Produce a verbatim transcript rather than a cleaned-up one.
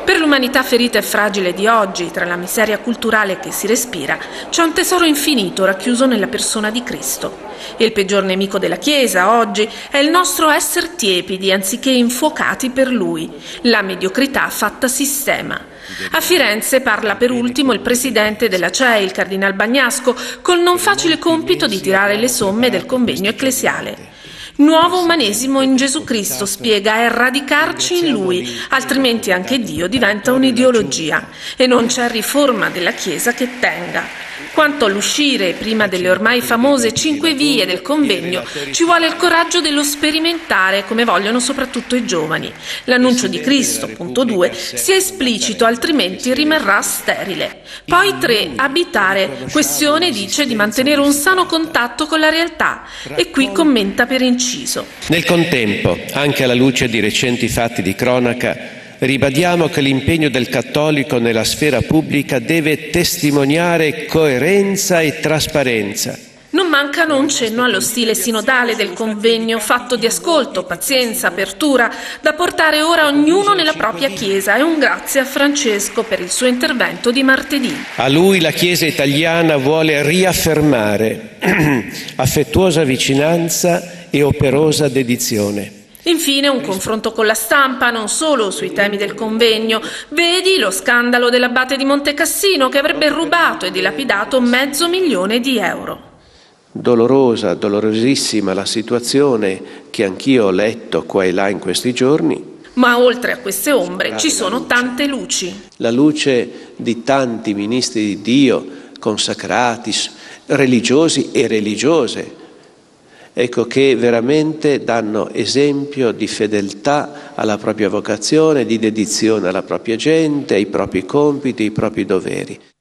Per l'umanità ferita e fragile di oggi, tra la miseria culturale che si respira, c'è un tesoro infinito racchiuso nella persona di Cristo. E il peggior nemico della Chiesa oggi è il nostro esser tiepidi anziché infuocati per Lui, la mediocrità fatta sistema. A Firenze parla per ultimo il presidente della C E I, il cardinal Bagnasco, col non facile compito di tirare le somme del convegno ecclesiale. Nuovo umanesimo in Gesù Cristo, spiega, è radicarci in Lui, altrimenti anche Dio diventa un'ideologia e non c'è riforma della Chiesa che tenga. Quanto all'uscire prima delle ormai famose cinque vie del convegno, ci vuole il coraggio dello sperimentare, come vogliono soprattutto i giovani. L'annuncio di Cristo, punto due, sia esplicito, altrimenti rimarrà sterile. Poi tre, abitare. Questione, dice, di mantenere un sano contatto con la realtà. E qui commenta per inciso. Nel contempo, anche alla luce di recenti fatti di cronaca, ribadiamo che l'impegno del cattolico nella sfera pubblica deve testimoniare coerenza e trasparenza. Non mancano un cenno allo stile sinodale del convegno, fatto di ascolto, pazienza, apertura, da portare ora ognuno nella propria Chiesa, e un grazie a Francesco per il suo intervento di martedì. A lui la Chiesa italiana vuole riaffermare affettuosa vicinanza e operosa dedizione. Infine un confronto con la stampa, non solo sui temi del convegno. Vedi lo scandalo dell'abate di Montecassino che avrebbe rubato e dilapidato mezzo milione di euro. Dolorosa, dolorosissima la situazione che anch'io ho letto qua e là in questi giorni. Ma oltre a queste ombre ci sono tante luci. La luce di tanti ministri di Dio, consacrati, religiosi e religiose, ecco, che veramente danno esempio di fedeltà alla propria vocazione, di dedizione alla propria gente, ai propri compiti, ai propri doveri.